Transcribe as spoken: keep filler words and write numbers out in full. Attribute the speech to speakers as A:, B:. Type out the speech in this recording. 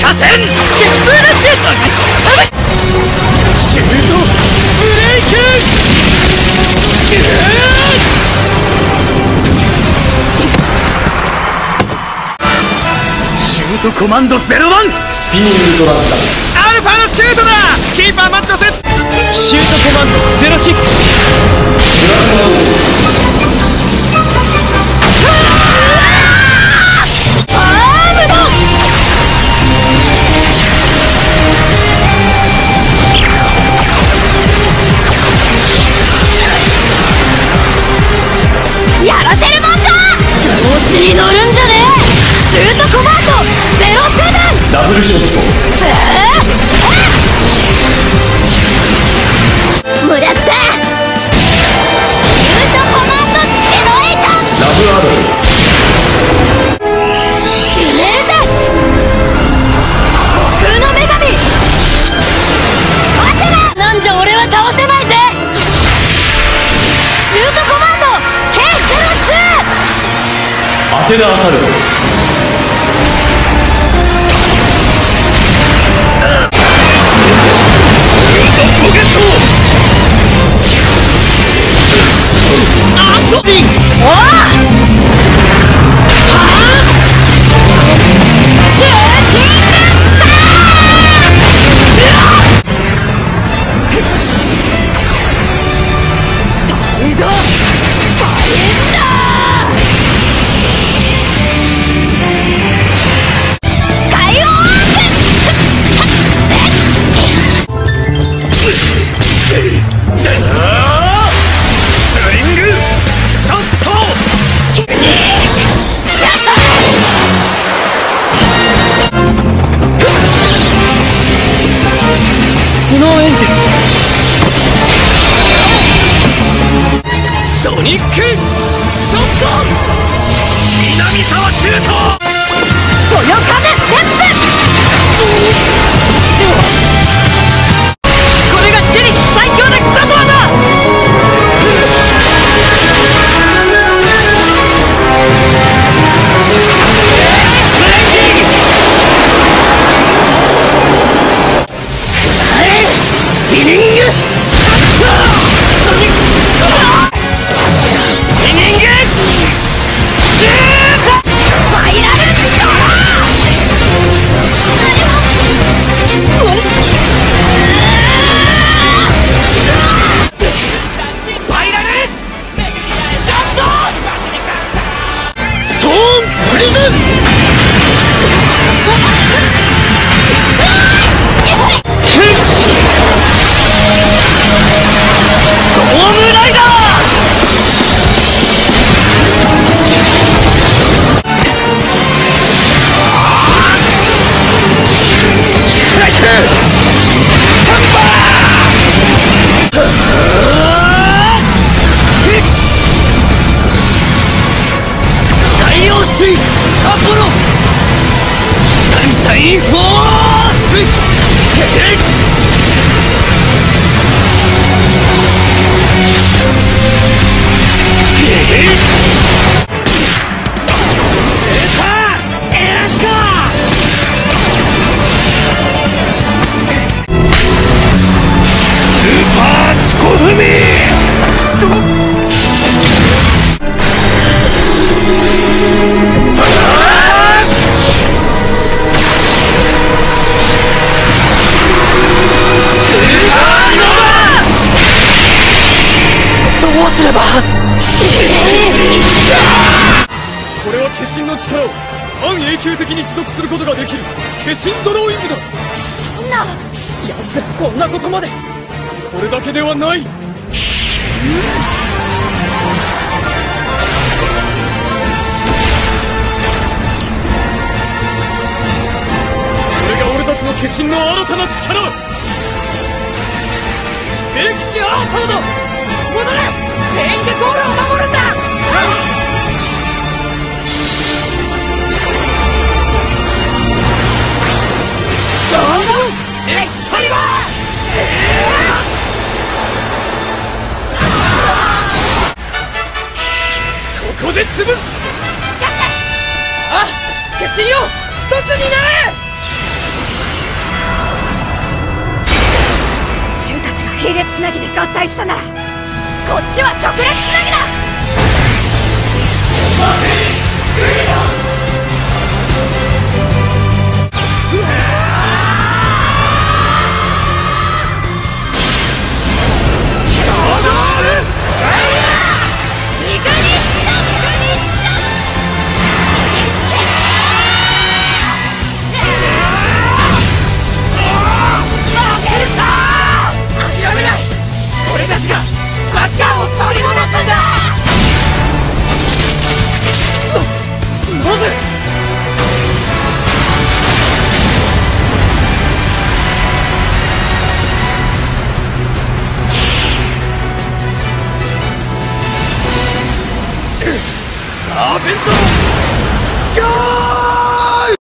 A: かせん。全部だぜ。シュートブレイク。シュートコマンドゼロワン。
B: スピニングトラッター。
A: アルファのシュートだ。キーパーマッチョセ。シュートコマンドゼロシックス。
C: やらせるもんか。調子に乗るんじゃねえ。シュートコマンドゼロセブン。
B: ダブルショット。
C: もらった。シュートコマンドゼロエイト。
B: ダブアドル。
C: 決めるぜ。虚空の女神。待てな。なんじゃ俺は倒せないぜ。シュートコマンド ケーゼロツー。
B: アテナアサルト。
A: ポケット。アンドビン。
C: おお。はあ。シューティングスター。サイドファインダー。スカイオー
A: スリングショット。スノーエンジェル。ソニックショット。南沢シュート。
C: そよ風ステップ。
A: これがジェニス最強の必殺技。スピニング。スピニングシュート。
C: ファイナルストロ
A: スパイラルショット。ストーンプリズン。ストームライダー。ストライクサンバー。太陽水アポロサンシャインフォース。どうすれば。これは化身の力を半永久的に持続することができる化身ドローイングだ。
C: そんな。
A: 奴らこんなことまで。これだけではない。これが俺たちの化身の新たな力。聖騎士アーサード戻れ。全員でゴールを守るんだ。ドーンエクスカリバー。ここで潰す。あ、化身よ一つになれ。
C: 系列つなぎで合体したならこっちは直列つなぎだ。